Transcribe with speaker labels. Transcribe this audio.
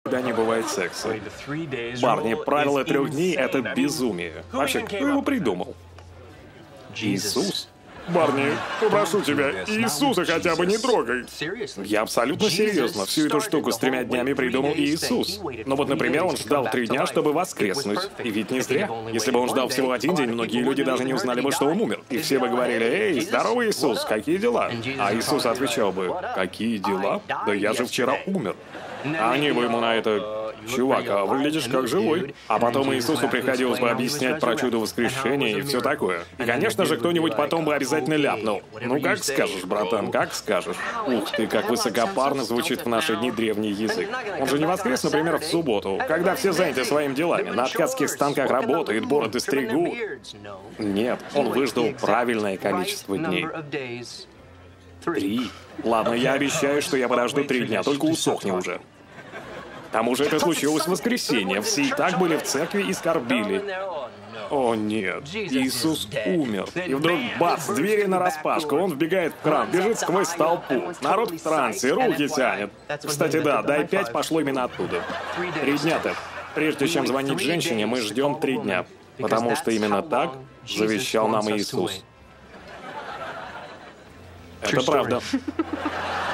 Speaker 1: когда не бывает секса. Парни, правило 3 дней — это безумие. Вообще, кто его придумал? Иисус? Парни, попрошу тебя, Иисуса хотя бы не трогай. Я абсолютно серьезно. Всю эту штуку с 3 днями придумал Иисус. Но вот, например, он ждал 3 дня, чтобы воскреснуть. И ведь не зря. Если бы он ждал всего 1 день, многие люди даже не узнали бы, что он умер. И все бы говорили: «Эй, здорово, Иисус, какие дела?» А Иисус отвечал бы: «Какие дела? Да я же вчера умер». А они бы ему на это: «Чувак, а выглядишь как живой». А потом Иисусу приходилось бы объяснять про чудо воскрешения и все такое. И, конечно же, кто-нибудь потом бы обязательно ляпнул: «Ну, как скажешь, братан, как скажешь». Ух ты, как высокопарно звучит в наши дни древний язык. Он же не воскрес, например, в субботу, когда все заняты своими делами, на ткацких станках работают, бороды стригут. Нет, он выждал правильное количество дней. 3. Ладно, я обещаю, что я подожду 3 дня, только усохни уже. К тому же это случилось в воскресенье. Все и так были в церкви и скорбили. О нет, Иисус умер. И вдруг бац, двери нараспашку, он вбегает в храм, бежит сквозь толпу. Народ в трансе, руки тянет. Кстати, да, дай 5 пошло именно оттуда. 3 дня-то. Прежде чем звонить женщине, мы ждем 3 дня. Потому что именно так завещал нам Иисус. Это правда.